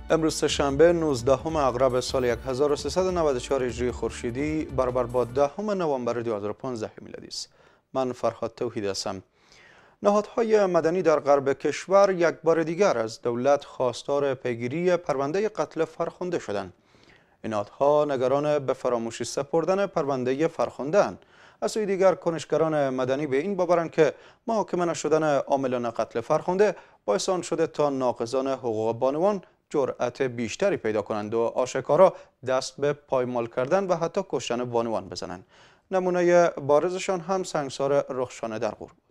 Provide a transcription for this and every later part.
امروز سه‌شنبه 19 اغرب سال 1394 هجری خورشیدی برابر با 10 نوامبر 2015 میلادی است. من فرهاد توحید هستم. نهادهای مدنی در غرب کشور یک بار دیگر از دولت خواستار پیگیری پرونده قتل فرخنده شدند. این نهادها نگران به فراموشی سپردن پرونده فرخنده اند. از سوی دیگر کنشگران مدنی به این باورند که محاکمه نشدن عاملان قتل فرخنده باعث آن شده تا ناقضان حقوق بانوان جرأت بیشتری پیدا کنند و آشکارا دست به پایمال کردن و حتی کشتن بانوان بزنند. نمونه بارزشان هم سنگسار رخشان درغور بود.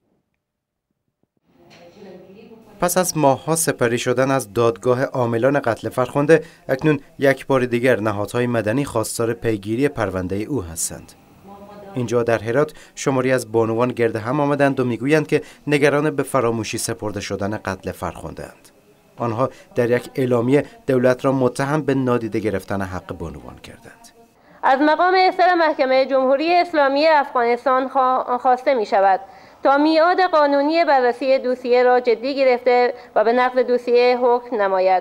پس از ماه‌ها سپری شدن از دادگاه عاملان قتل فرخنده، اکنون یک بار دیگر نهادهای مدنی خواستار پیگیری پرونده او هستند. اینجا در هرات شماری از بانوان گرد هم آمدند و میگویند که نگران به فراموشی سپرده شدن قتل فرخنده اند. آنها در یک اعلامیه دولت را متهم به نادیده گرفتن حق بانوان کردند. از مقام اصدار محکمه جمهوری اسلامی افغانستان خواسته می شود تا میعاد قانونی بررسی دوسیه را جدی گرفته و به نقض دوسیه حکم نماید.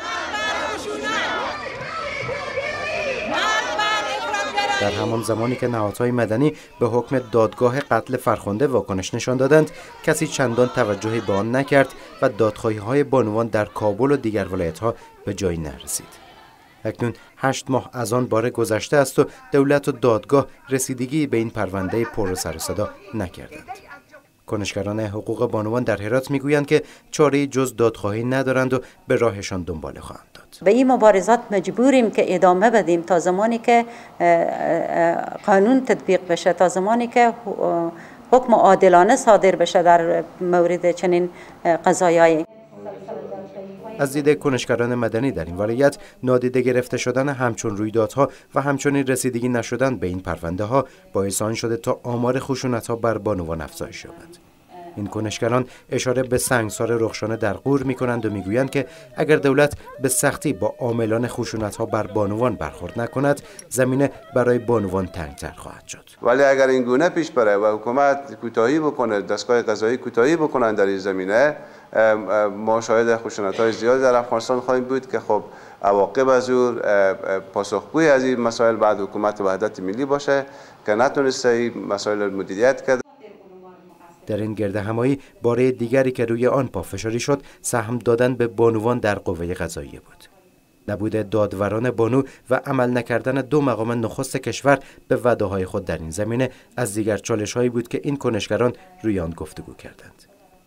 در همان زمانی که نهادهای مدنی به حکم دادگاه قتل فرخنده واکنش نشان دادند، کسی چندان توجهی به آن نکرد و دادخواهی‌های بانوان در کابل و دیگر ولایت‌ها به جایی نرسید. اکنون 8 ماه از آن باره گذشته است و دولت و دادگاه رسیدگی به این پرونده پر سر و صدا نکردند. کنشگران حقوق بانوان در هرات میگویند که چاره‌ای جز دادخواهی ندارند و به راهشان دنباله خواهند داد. به این مبارزات مجبوریم که ادامه بدیم تا زمانی که قانون تطبیق بشه، تا زمانی که حکم عادلانه صادر بشه در مورد چنین قضایایی. از دید کنشگران مدنی در این ولایت، نادیده گرفته شدن همچون رویدادها و همچنین رسیدگی نشدن به این پرونده ها باعث آن شده تا آمار خشونت ها بر بانوان افزایش یابد. این کنشگران اشاره به سنگسار رخشان درغور می‌کنند و میگویند که اگر دولت به سختی با عاملان خشونت ها بر بانوان برخورد نکند، زمینه برای بانوان تنگ‌تر خواهد شد. ولی اگر این گونه پیش بره و حکومت کوتاهی بکنه، دستگاه قضایی کوتاهی بکنن در این زمینه، ما شاهد خشونت‌های زیادی در افغانستان خواهیم بود که خب عواقب از او پاسخگوی از این مسائل بعد حکومت وحدت ملی باشه که نتونسته این مسائل مدیریت کرد. در این گردهمایی باره دیگری که روی آن پافشاری شد، سهم دادن به بانوان در قوه قضاییه بود. نبود دادوران بانو و عمل نکردن 2 مقام نخست کشور به وعده‌های خود در این زمینه از دیگر چالش‌هایی بود که این کنشگران روی آن گفتگو کردند.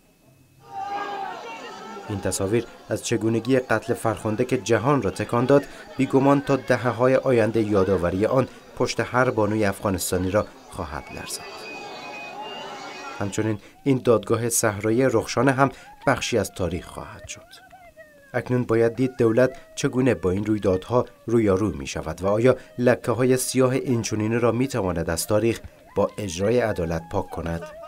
این تصاویر از چگونگی قتل فرخنده که جهان را تکان داد، بیگمان تا دهه‌های آینده یادآوری آن پشت هر بانوی افغانستانی را خواهد لرزاند. همچنین این دادگاه صحرایی رخشانه هم بخشی از تاریخ خواهد شد. اکنون باید دید دولت چگونه با این رویدادها رویارو می شود و آیا لکه‌های سیاه اینچنینی را می تواند از تاریخ با اجرای عدالت پاک کند؟